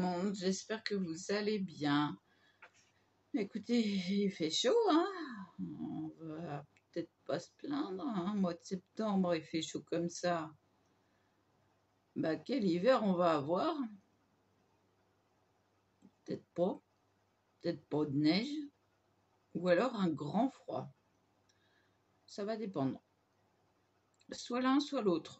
monde, j'espère que vous allez bien. Écoutez, il fait chaud, hein? On va peut-être pas se plaindre, hein? Mois de septembre, il fait chaud comme ça. Bah, quel hiver on va avoir? Peut-être pas de neige, ou alors un grand froid. Ça va dépendre. Soit l'un, soit l'autre.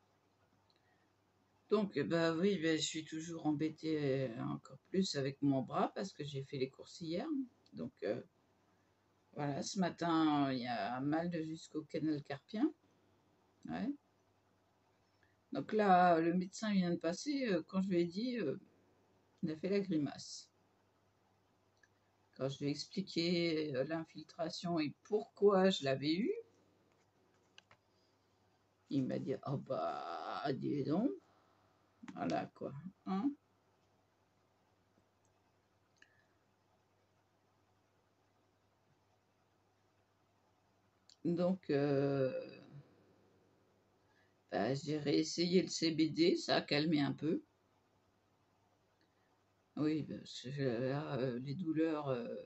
Donc, bah oui, bah, je suis toujours embêtée encore plus avec mon bras parce que j'ai fait les courses hier. Donc, voilà, ce matin, il y a mal jusqu'au canal carpien. Ouais. Donc là, le médecin vient de passer. Quand je lui ai dit, il a fait la grimace. Quand je lui ai expliqué l'infiltration et pourquoi je l'avais eu, il m'a dit: «Oh bah, dis donc!» Voilà quoi, hein. Donc, bah, j'ai réessayé le CBD, ça a calmé un peu. Oui, parce que là, les douleurs,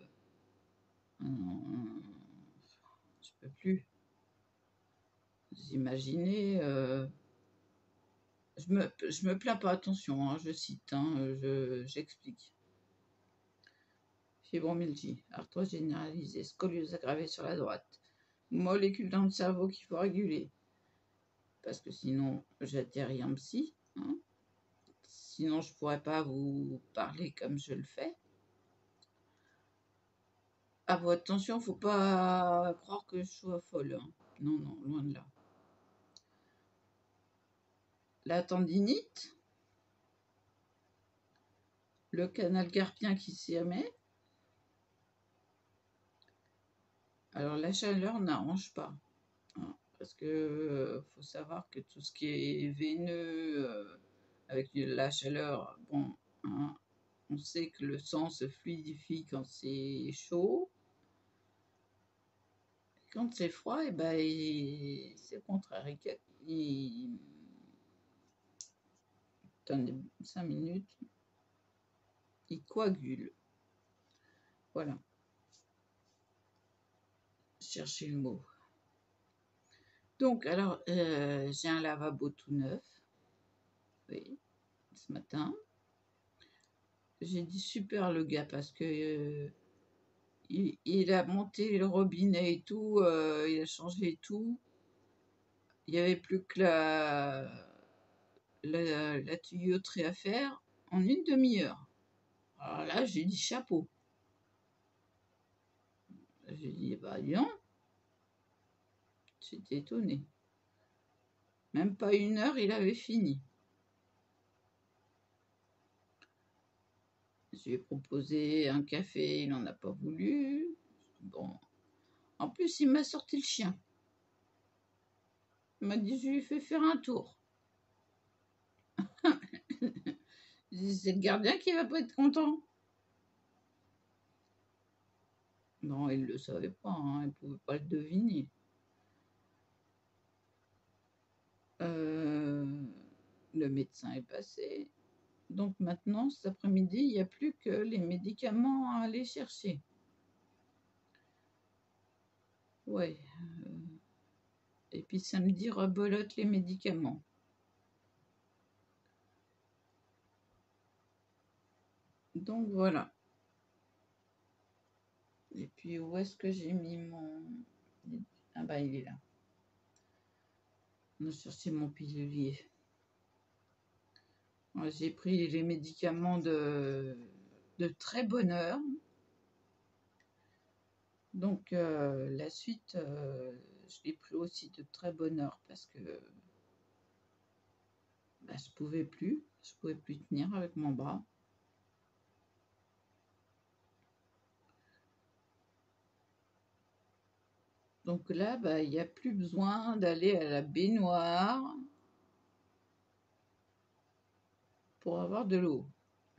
je peux plus. Vous imaginez, je me plains pas, attention, hein, je cite, hein, j'explique. Fibromyalgie, arthrose généralisée, scoliose aggravée sur la droite, molécules dans le cerveau qu'il faut réguler, parce que sinon j'atterris en psy, hein. Sinon je pourrais pas vous parler comme je le fais. Ah bon, attention, faut pas croire que je sois folle, hein. Non, non, loin de là. La tendinite, le canal carpien qui s'y remet. Alors la chaleur n'arrange pas, hein, parce que faut savoir que tout ce qui est veineux, avec la chaleur, bon, hein, on sait que le sang se fluidifie quand c'est chaud. Quand c'est froid, et ben, c'est le contraire. Attendez 5 minutes, il coagule. Voilà. Chercher le mot. Donc, alors, j'ai un lavabo tout neuf. Oui, ce matin. J'ai dit super le gars parce que il a monté le robinet et tout, il a changé tout. Il n'y avait plus que la tuyauterie à faire en une demi-heure. Alors là, j'ai dit chapeau. J'ai dit, bah dis donc, j'étais étonnée. Même pas une heure, il avait fini. Je lui ai proposé un café, il n'en a pas voulu. Bon. En plus, il m'a sorti le chien. Il m'a dit, je lui fais faire un tour. C'est le gardien qui va pas être content. Non, il ne le savait pas, hein, il ne pouvait pas le deviner. Le médecin est passé. Donc maintenant, cet après-midi, il n'y a plus que les médicaments à aller chercher. Ouais. Et puis samedi, rebolote les médicaments. Donc voilà. Et puis où est-ce que j'ai mis mon... Ah bah il est là. On a cherché mon pilulier. J'ai pris les médicaments de très bonne heure. Donc la suite, je l'ai pris aussi de très bonne heure parce que bah, je pouvais plus tenir avec mon bras. Donc là, bah, il n'y a plus besoin d'aller à la baignoire pour avoir de l'eau.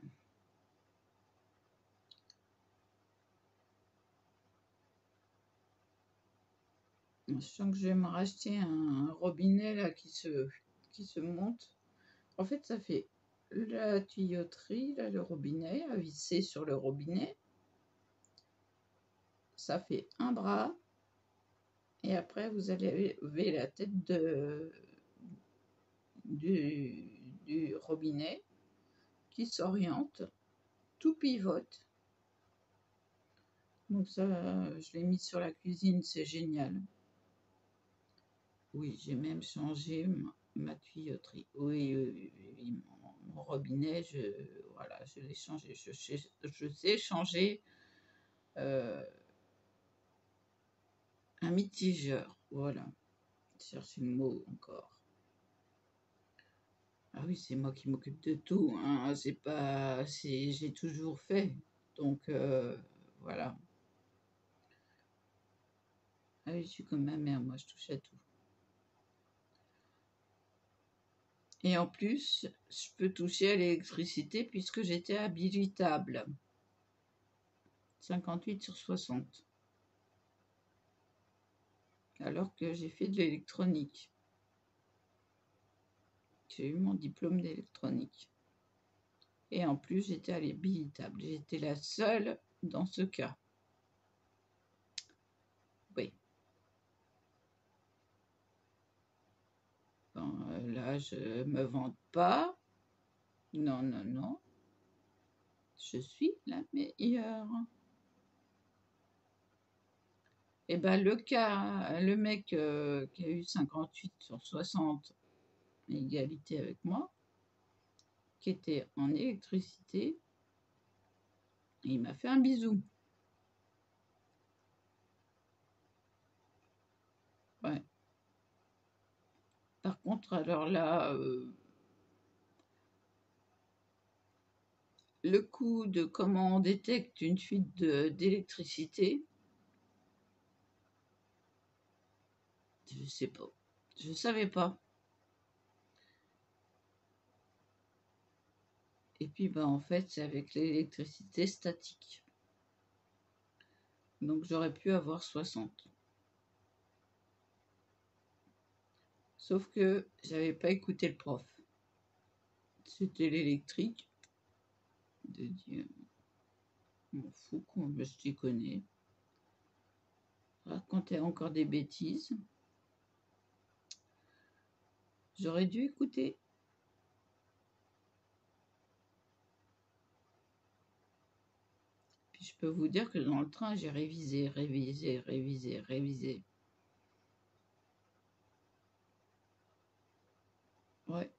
Je sens que je vais me racheter un robinet là qui se monte. En fait, ça fait la tuyauterie, là, le robinet, à visser sur le robinet. Ça fait un bras. Et après, vous avez la tête du robinet qui s'oriente, tout pivote. Donc ça, je l'ai mis sur la cuisine, c'est génial. Oui, j'ai même changé ma tuyauterie. Oui, oui, oui, oui, mon robinet, voilà, je l'ai changé. Je sais changer un mitigeur. Voilà, je cherche le mot encore. Ah oui, c'est moi qui m'occupe de tout, hein. C'est pas, j'ai toujours fait. Donc voilà. Ah oui, je suis comme ma mère, moi, je touche à tout. Et en plus, je peux toucher à l'électricité puisque j'étais habilitable. 58/60. Alors que j'ai fait de l'électronique. J'ai eu mon diplôme d'électronique. Et en plus, j'étais habilitable. J'étais la seule dans ce cas. Oui. Bon, là, je me vante pas. Non, non, non. Je suis la meilleure. Et ben le mec qui a eu 58/60, égalité avec moi, qui était en électricité, il m'a fait un bisou. Ouais. Par contre, alors là, le coup de comment on détecte une fuite d'électricité, je sais pas. Je savais pas. Et puis, ben, en fait, c'est avec l'électricité statique. Donc, j'aurais pu avoir 60. Sauf que j'avais pas écouté le prof. C'était l'électrique. De dire, m'en fous qu'on je t'y connais. Raconter encore des bêtises. J'aurais dû écouter. Puis je peux vous dire que dans le train, j'ai révisé, révisé, révisé, révisé. Ouais.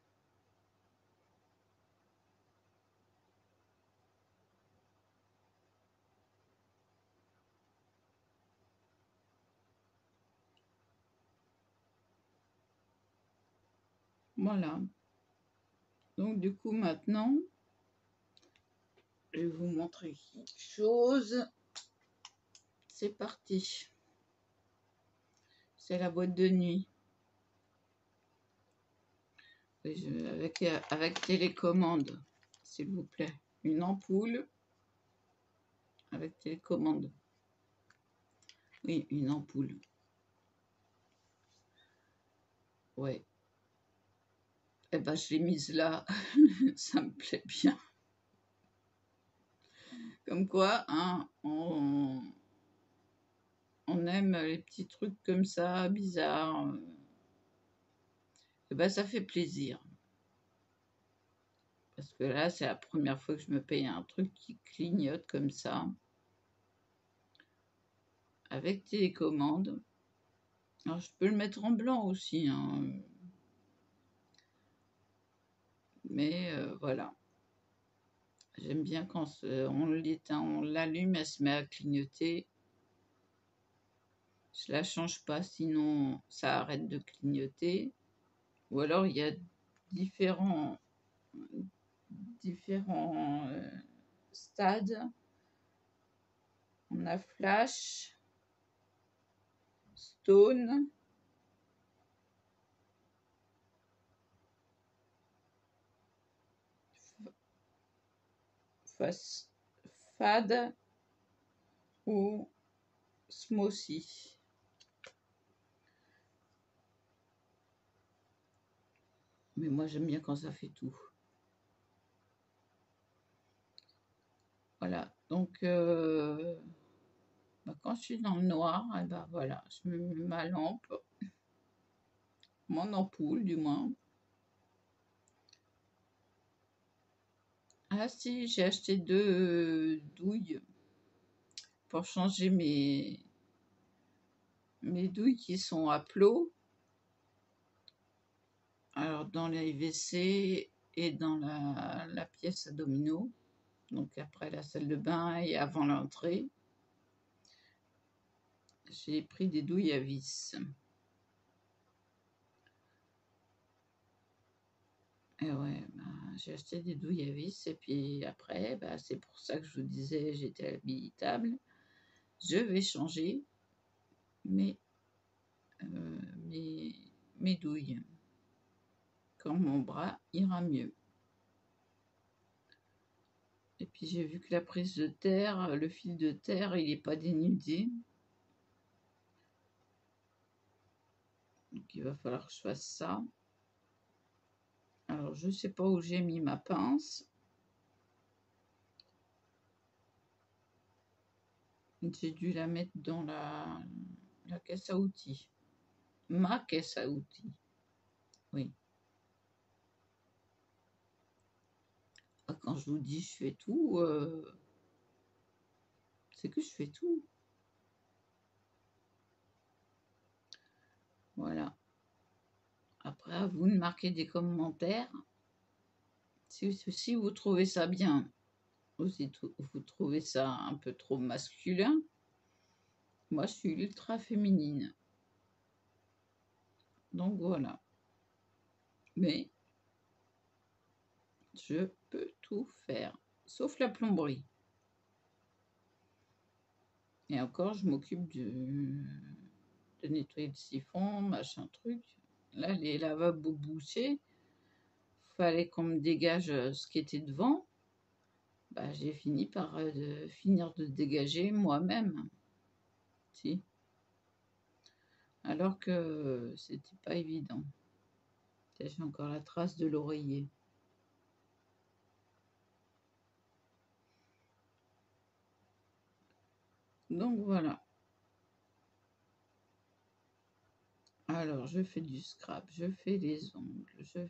Voilà. Donc du coup maintenant, je vais vous montrer quelque chose. C'est parti. C'est la boîte de nuit. Avec télécommande, s'il vous plaît. Une ampoule avec télécommande. Oui, une ampoule. Ouais. Eh ben, je l'ai mise là. Ça me plaît bien. Comme quoi, hein, on aime les petits trucs comme ça, bizarres. Eh ben, ça fait plaisir. Parce que là, c'est la première fois que je me paye un truc qui clignote comme ça. Avec télécommande. Alors, je peux le mettre en blanc aussi, hein. Mais voilà. J'aime bien quand on l'éteint, on l'allume, elle se met à clignoter. Je la change pas, sinon ça arrête de clignoter. Ou alors il y a différents stades. On a flash, stone, fade ou smoothie. Mais moi j'aime bien quand ça fait tout. Voilà, donc bah, quand je suis dans le noir, et ben voilà, je me mets ma lampe, mon ampoule du moins. Ah si, j'ai acheté 2 douilles pour changer mes douilles qui sont à plomb. Alors dans les WC et dans la pièce à domino, donc après la salle de bain et avant l'entrée, j'ai pris des douilles à vis. Et ouais, bah, j'ai acheté des douilles à vis et puis après, bah, c'est pour ça que je vous disais j'étais habilitable. Je vais changer mes, mes, mes douilles quand mon bras ira mieux. Et puis j'ai vu que la prise de terre, le fil de terre, il n'est pas dénudé. Donc il va falloir que je fasse ça. Alors je sais pas où j'ai mis ma pince. J'ai dû la mettre dans la caisse à outils. Ma caisse à outils. Oui. Ah, quand je vous dis je fais tout, c'est que je fais tout. Voilà. Après, à vous de marquer des commentaires. Si vous trouvez ça bien, ou si vous trouvez ça un peu trop masculin, moi je suis ultra féminine. Donc voilà. Mais je peux tout faire, sauf la plomberie. Et encore, je m'occupe de nettoyer le siphon, machin truc. Là, les lavabos bouchés, fallait qu'on me dégage ce qui était devant. Bah, j'ai fini par finir de dégager moi-même. Si. Alors que c'était pas évident. J'ai encore la trace de l'oreiller. Donc voilà. Alors, je fais du scrap, je fais les ongles, je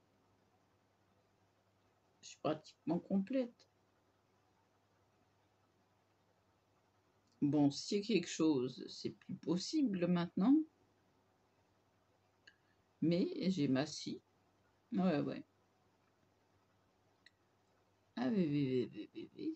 suis pratiquement complète. Bon, s'il y a quelque chose, c'est plus possible maintenant. Mais j'ai ma scie. Ouais, ouais. Ah oui, oui, oui, oui, oui,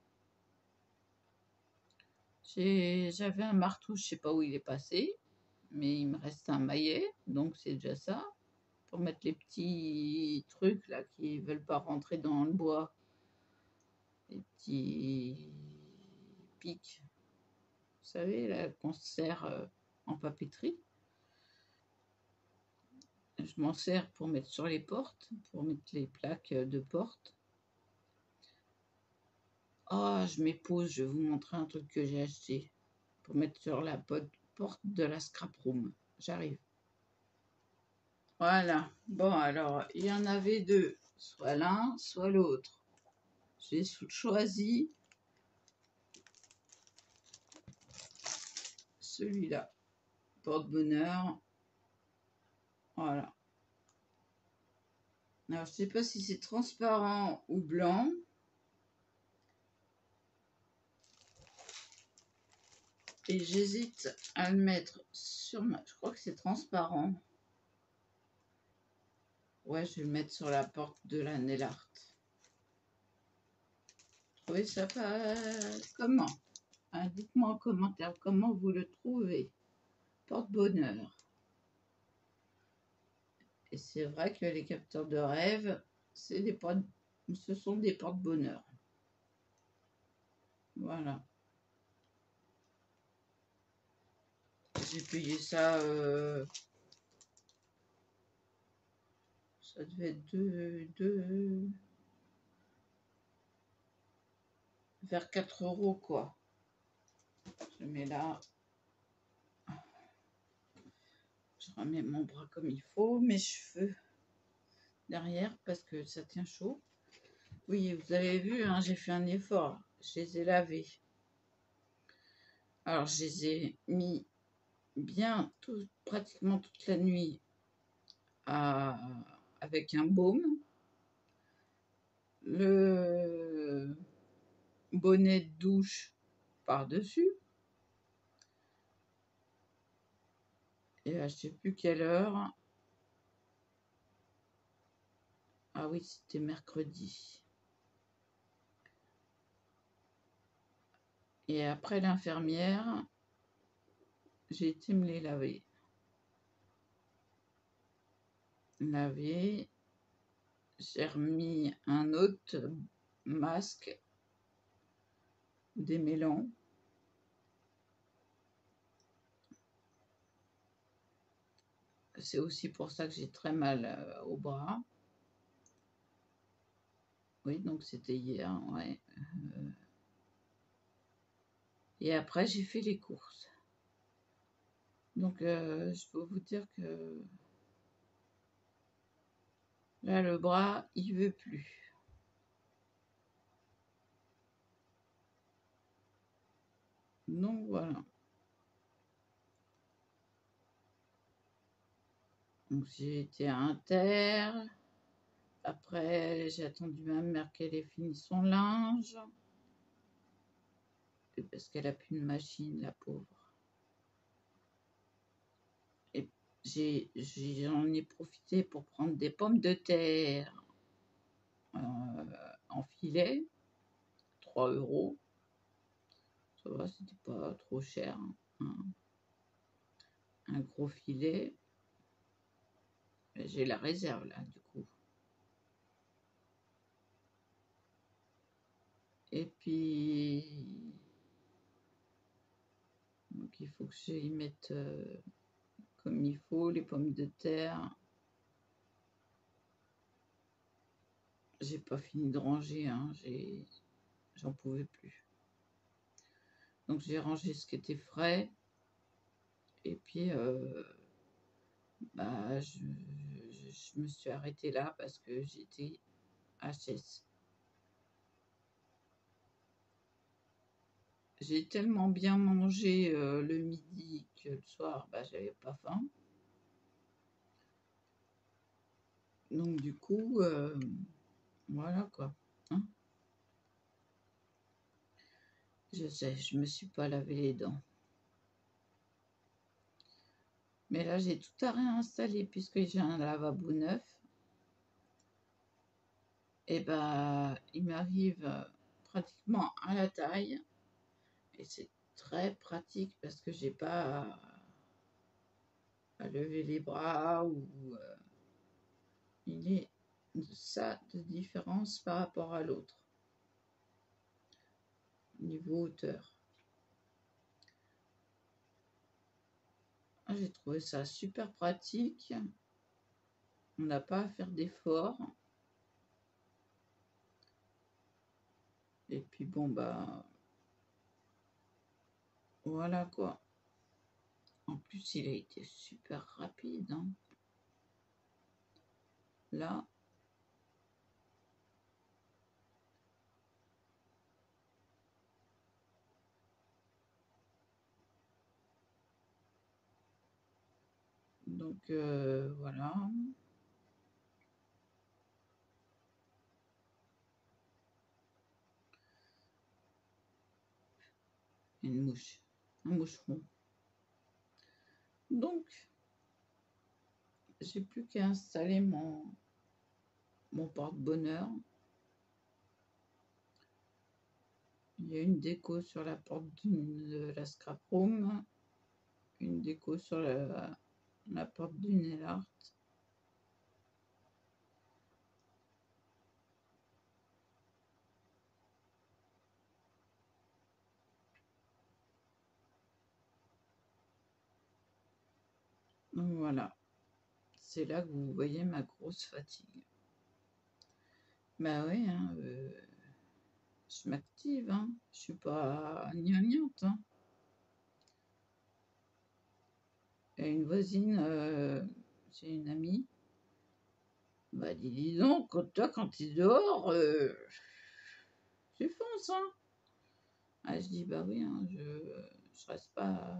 oui. J'avais un marteau, je sais pas où il est passé, mais il me reste un maillet, donc c'est déjà ça. Pour mettre les petits trucs là qui veulent pas rentrer dans le bois. Les petits pics, vous savez, là, qu'on se sert en papeterie. Je m'en sers pour mettre sur les portes, pour mettre les plaques de porte. Ah, je m'épose, je vais vous montrer un truc que j'ai acheté pour mettre sur la porte de la scrap room. J'arrive. Voilà. Bon, alors, il y en avait deux. Soit l'un, soit l'autre. J'ai choisi celui-là. Porte-bonheur. Voilà. Alors, je ne sais pas si c'est transparent ou blanc. Et j'hésite à le mettre sur ma... Je crois que c'est transparent. Ouais, je vais le mettre sur la porte de la nail art. Oui, ça passe. Comment? Ah, dites-moi en commentaire comment vous le trouvez. Porte-bonheur. Et c'est vrai que les capteurs de rêve, ce sont des porte-bonheur. Voilà. J'ai payé ça... ça devait être vers 4 € quoi. Je mets là. Je remets mon bras comme il faut, mes cheveux derrière parce que ça tient chaud. Oui, vous avez vu, hein, j'ai fait un effort. je les ai lavés. Alors, je les ai mis bien pratiquement toute la nuit avec un baume. Le bonnet de douche par-dessus. Et à je sais plus quelle heure. Ah oui, c'était mercredi. Et après l'infirmière, j'ai été me les laver. J'ai remis un autre masque démêlant. C'est aussi pour ça que j'ai très mal au bras. Oui, donc c'était hier, ouais. Et après, j'ai fait les courses. Donc, je peux vous dire que là, le bras, il veut plus. Donc, voilà. Donc, j'ai été à Inter. Après, j'ai attendu ma mère qu'elle ait fini son linge. Parce qu'elle a plus de machine, la pauvre. Et j'en ai profité pour prendre des pommes de terre en filet, 3 €. Ça va, c'était pas trop cher. Hein. Un gros filet. J'ai la réserve là, du coup. Et puis, donc il faut que j'y mette comme il faut les pommes de terre. J'ai pas fini de ranger, hein, j'en pouvais plus. Donc j'ai rangé ce qui était frais. Et puis, bah, je me suis arrêtée là parce que j'étais HS. J'ai tellement bien mangé le midi que le soir, bah, j'avais pas faim. Donc du coup, voilà quoi. Hein. Je sais, je me suis pas lavé les dents. Mais là, j'ai tout à réinstaller puisque j'ai un lavabo neuf. Et bah, il m'arrive pratiquement à la taille. Et c'est très pratique parce que j'ai pas à lever les bras ou il est ça de différence par rapport à l'autre niveau hauteur. J'ai trouvé ça super pratique. On n'a pas à faire d'efforts. Et puis bon bah voilà quoi. En plus il a été super rapide. Hein. Là. Donc voilà. Une mouche, un moucheron. Donc j'ai plus qu'à installer mon porte-bonheur. Il y a une déco sur la porte de la scrap room, une déco sur la porte du nail art. Donc voilà, c'est là que vous voyez ma grosse fatigue. Bah oui, hein, je m'active, hein. Je suis pas gnangnante. Hein. Et une voisine, c'est une amie, m'a dit dis donc, toi quand tu es dehors, tu fonces, hein. Ah, je dis, bah oui, hein, je reste pas.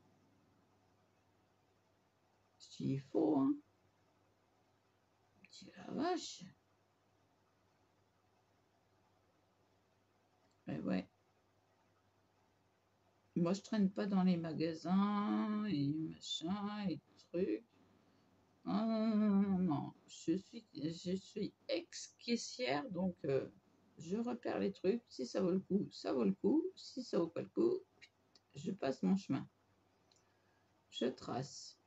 Je dis, il faut, hein. Je dis, la vache. Mais ouais. Moi, je traîne pas dans les magasins et machin et trucs. Non, non, non, non, non, non. Je suis ex-caissière, donc je repère les trucs. Si ça vaut le coup, ça vaut le coup. Si ça vaut pas le coup, je passe mon chemin. Je trace.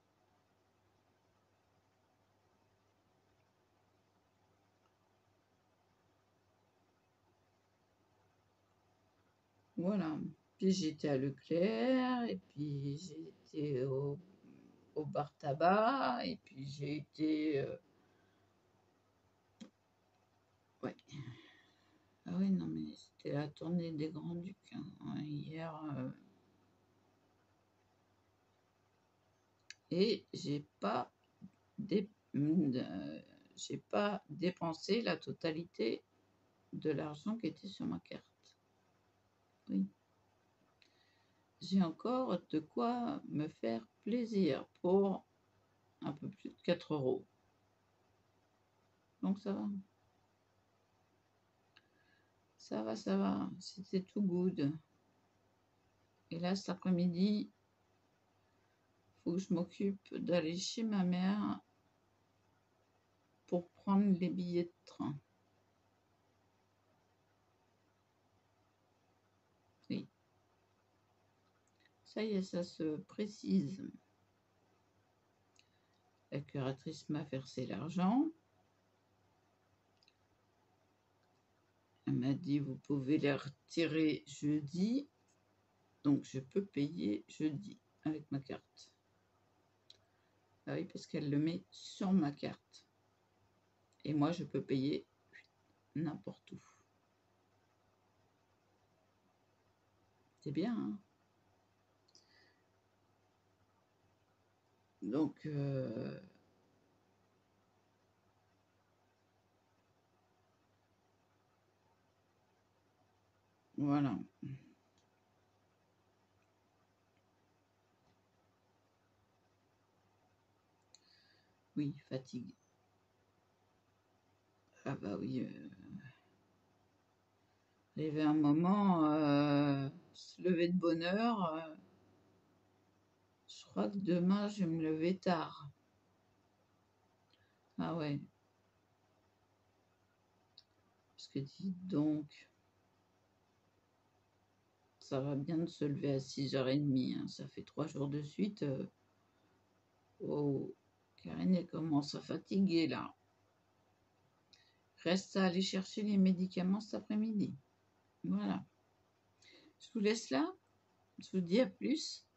Voilà. Puis j'étais à Leclerc, et puis j'ai été au bar tabac, et puis j'ai été... ouais. Ah oui, non, mais c'était la tournée des Grands-Ducs, hein, hier. Et j'ai pas dépensé la totalité de l'argent qui était sur ma carte. Oui. J'ai encore de quoi me faire plaisir pour un peu plus de 4 €. Donc ça va. Ça va, ça va. C'était tout good. Et là, cet après-midi, faut que je m'occupe d'aller chez ma mère pour prendre les billets de train. Oui. Ça y est, ça se précise. La curatrice m'a versé l'argent. Elle m'a dit, vous pouvez les retirer jeudi. Donc, je peux payer jeudi avec ma carte. Ah oui, parce qu'elle le met sur ma carte. Et moi, je peux payer n'importe où. C'est bien, hein? Donc, voilà. Oui, fatigue. Ah bah oui. Il y avait un moment, se lever de bonne heure. Je crois que demain, je vais me lever tard. Ah ouais. Parce que dis donc, ça va bien de se lever à 6h30. Hein. Ça fait 3 jours de suite. Oh, Karine, elle commence à fatiguer là. Reste à aller chercher les médicaments cet après-midi. Voilà. Je vous laisse là. Je vous dis à plus.